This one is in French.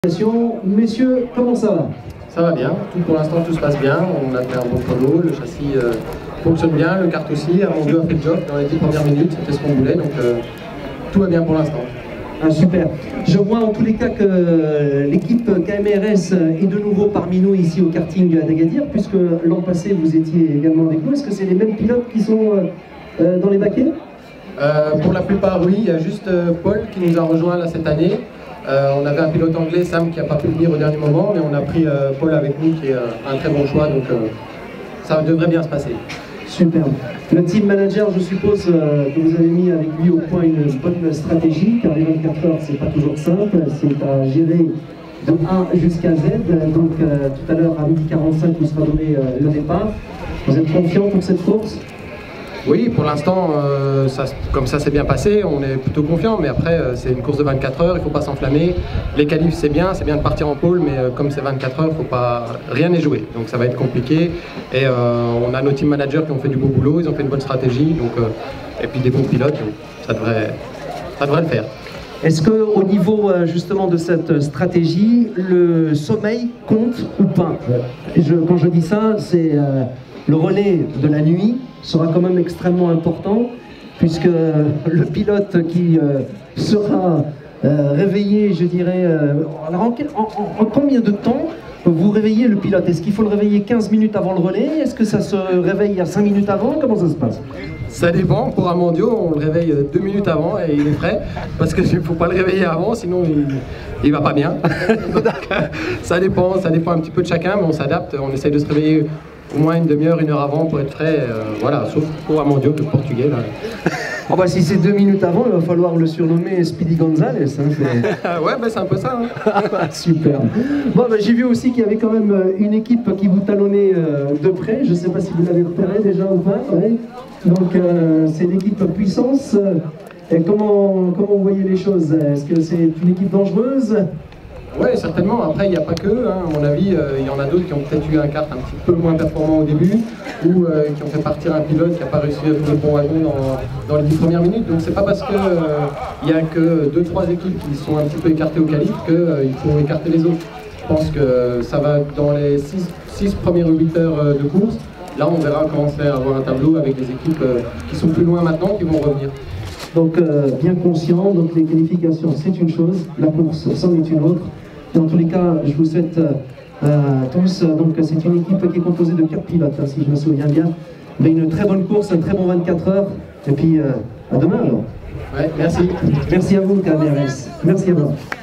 Messieurs, comment ça va? Ça va bien, pour l'instant tout se passe bien, on a fait un bon chrono, le châssis fonctionne bien, le kart aussi, Armando a fait le job dans les 10 premières minutes, c'était ce qu'on voulait, donc tout va bien pour l'instant. Ah, super. Je vois en tous les cas que l'équipe KMRS est de nouveau parmi nous ici au karting d'Agadir, puisque l'an passé vous étiez également avec nous. Est-ce que c'est les mêmes pilotes qui sont dans les baquets? Pour la plupart oui, il y a juste Paul qui nous a rejoint là cette année. On avait un pilote anglais, Sam, qui n'a pas pu venir au dernier moment, mais on a pris Paul avec nous, qui est un très bon choix, donc ça devrait bien se passer. Super. Le team manager, je suppose que vous avez mis avec lui au point une bonne stratégie, car les 24 heures, c'est pas toujours simple, c'est à gérer de A jusqu'à Z. Donc tout à l'heure, à 12h45, vous sera donné le départ. Vous êtes confiant pour cette course? Oui, pour l'instant, comme ça s'est bien passé, on est plutôt confiant, mais après, c'est une course de 24 heures, il ne faut pas s'enflammer. Les qualifs, c'est bien de partir en pôle, mais comme c'est 24 heures, rien n'est joué, donc ça va être compliqué. Et on a nos team managers qui ont fait du beau boulot, ils ont fait une bonne stratégie, et puis des bons pilotes, donc ça devrait le faire. Est-ce qu'au niveau justement de cette stratégie, le sommeil compte ou pas? Quand je dis ça, c'est le relais de la nuit sera quand même extrêmement important, puisque le pilote qui sera réveillé, je dirais, alors en combien de temps vous réveillez le pilote? Est-ce qu'il faut le réveiller 15 minutes avant le relais? Est-ce que ça se réveille à 5 minutes avant? Comment ça se passe? Ça dépend. Pour Armando, on le réveille 2 minutes avant et il est prêt, parce qu'il ne faut pas le réveiller avant, sinon il va pas bien. Donc, ça dépend un petit peu de chacun, mais on s'adapte, on essaye de se réveiller au moins une demi-heure, 1 heure avant pour être frais, voilà, sauf pour Armando, le portugais là. Oh bah, si c'est 2 minutes avant, il va falloir le surnommer Speedy Gonzalez. Hein, ouais, bah, c'est un peu ça. Hein. Super. Bon, bah, j'ai vu aussi qu'il y avait quand même une équipe qui vous talonnait de près. Je ne sais pas si vous l'avez repéré déjà ou pas. Ouais. Donc c'est l'équipe Puissance. Et comment vous voyez les choses? Est-ce que c'est une équipe dangereuse? Oui, certainement. Après, il n'y a pas que, hein. À mon avis, il y en a d'autres qui ont peut-être eu un kart un petit peu moins performant au début, ou qui ont fait partir un pilote qui n'a pas réussi à faire le bon wagon dans les 10 premières minutes. Donc c'est pas parce qu'il n'y a que 2-3 équipes qui sont un petit peu écartées au qualif qu'il faut écarter les autres. Je pense que ça va dans les 6 premières 8 heures de course. Là, on verra comment se faire avoir un tableau avec des équipes qui sont plus loin maintenant, qui vont revenir. Donc bien conscient, donc les qualifications c'est une chose, la course c'en est une autre. Dans tous les cas, je vous souhaite tous, donc c'est une équipe qui est composée de 4 pilotes, hein, si je me souviens bien. Mais une très bonne course, un très bon 24 heures, et puis à demain alors. Ouais, merci. Merci à vous KMRS, merci à vous.